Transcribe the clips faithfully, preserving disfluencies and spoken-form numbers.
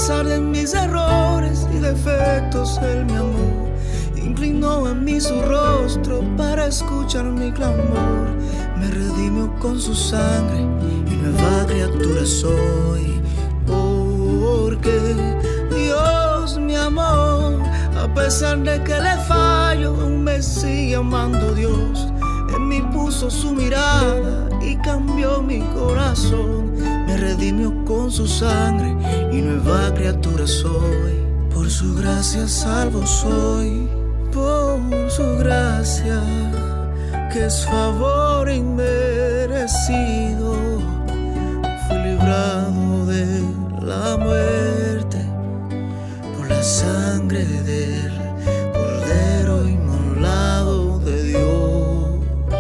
pesar de mis errores y defectos, Él me amó. Inclinó a mí su rostro para escuchar mi clamor. Me redimió con su sangre y nueva criatura soy. Porque Dios me amó, a pesar de que le fallo, aún me sigue amando Dios. En mí puso su mirada y cambió mi corazón. Me redimió con su sangre y nueva criatura soy. Por su gracia salvo soy, por su gracia, que es favor inmerecido. Fui librado de la muerte por la sangre del Cordero inmolado de Dios.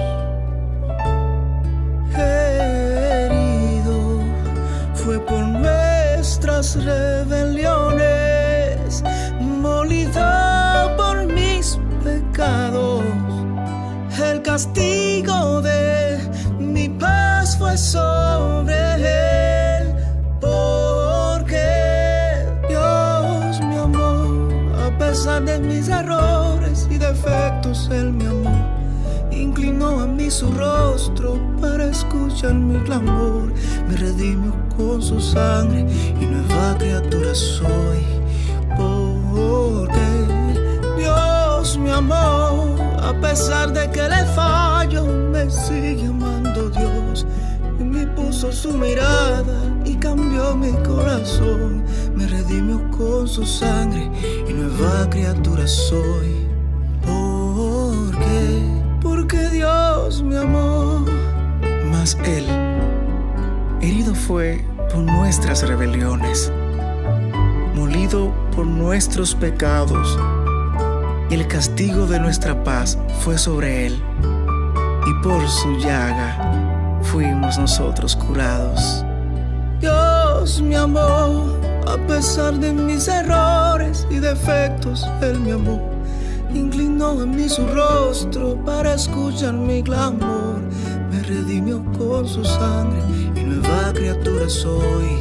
Herido fue por nuestras rebeliones, molido por mis pecados. El castigo de mi paz fue sobre él, porque Dios me amó. A pesar de mis errores y defectos, Él me amó. Inclinó a mí su rostro para escuchar mi clamor. Me redimió con su sangre y nueva criatura soy. Porque Dios me amó, a pesar de que le fallo, me sigue amando Dios. En mí puso su mirada y cambió mi corazón. Me redimió con su sangre y nueva criatura soy. Porque, porque Dios me amó. Mas Él, herido fue por nuestras rebeliones, molido por nuestros pecados, y el castigo de nuestra paz fue sobre Él, y por su llaga fuimos nosotros curados. Dios me amó, a pesar de mis errores y defectos, Él me amó. Inclinó a mí su rostro para escuchar mi clamor. Me redimió con su sangre y nueva criatura soy.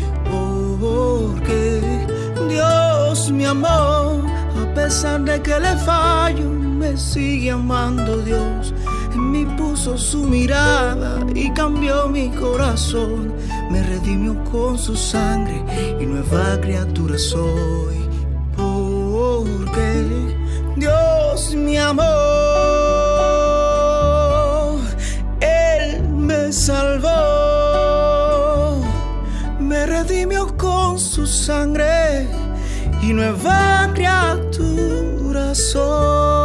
Porque Dios me amó, a pesar de que le fallo, me sigue amando Dios. En mí puso su mirada y cambió mi corazón. Me redimió con su sangre y nueva criatura soy. Porque Dios me amó, Él me salvó. Me redimió con su sangre y nueva criatura soy.